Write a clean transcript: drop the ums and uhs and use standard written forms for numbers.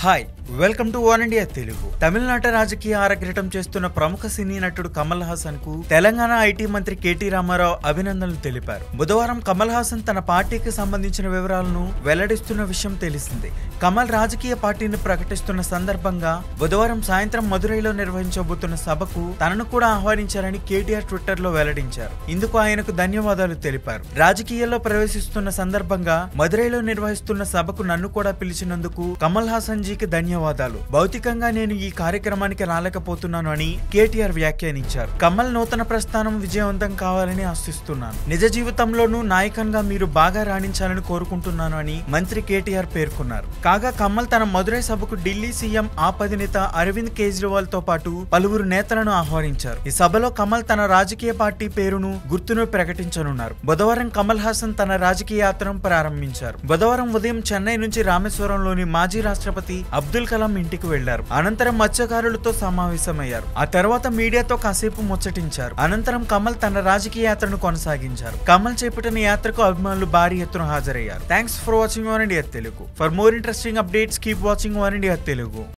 Hi welcome to one India Telugu. తమిళనాట రాజకీయ ఆరగ్రటం చేస్తున్న ప్రముఖ సినీ నటుడు కమల్ హాసన్ కు తెలంగాణ ఐటీ మంత్రి కేటీ రామారావు అభినందనలు తెలిపారు. బుధవారం కమల్ హాసన్ తన పార్టీకి సంబంధించిన వివరాలను వెల్లడిస్తున్న విషయం తెలిసిందే. కమల్ రాజకీయ పార్టీని ప్రకటిస్తున్న సందర్భంగా బుధవారం సాయంత్రం మదురైలో నిర్వహించబోతున్న సభకు తనను కూడా ఆహ్వానించారని కేటీఆర్ ట్విట్టర్ లో వెల్లడించారు. ఇందుకు ఆయనకు ధన్యవాదాలు తెలిపారు. రాజకీయాల్లో ప్రవేశిస్తున్న సందర్భంగా మదురైలో నిర్వహిస్తున్న సభకు నన్ను కూడా పిలిచినందుకు కమల్ హాసన్ జీకి ధన్యవాదాలు. భౌతికంగా నేను ఈ కార్యక్రమానికి రాలేకపోతున్నాను అని కేటీఆర్ వ్యాఖ్యానించారు. కమల్ నూతన ప్రస్థానం విజయవంతం కావాలని ఆశిస్తున్నాను. నిజ జీవితంలోనూ నాయకంగా మీరు బాగా రాణించాలని కోరుకుంటున్నాను అని మంత్రి కేటీఆర్ పేర్కొన్నారు. కాగా కమల్ తన మదురై సభకు ఢిల్లీ సీఎం ఆప్ అధినేత అరవింద్ కేజ్రీవాల్ తో పాటు పలువురు నేతలను ఆహ్వానించారు. ఈ సభలో కమల్ తన రాజకీయ పార్టీ పేరును గుర్తును ప్రకటించనున్నారు. బుధవారం కమల్ హాసన్ తన రాజకీయ యాత్రను ప్రారంభించారు. బుధవారం ఉదయం చెన్నై నుంచి రామేశ్వరంలోని మాజీ రాష్ట్రపతి అబ్దుల్ కలాం ఇంటికి వెళ్లారు. అనంతరం మత్స్యకారులతో సమావేశమయ్యారు. ఆ తర్వాత మీడియాతో కాసేపు ముచ్చటించారు. అనంతరం కమల్ తన రాజకీయ యాత్రను కొనసాగించారు. కమల్ చేపట్టిన యాత్రకు అభిమానులు భారీ ఎత్తున హాజరయ్యారు. Thanks for watching one India Telugu. For more interesting updates keep watching one India Telugu.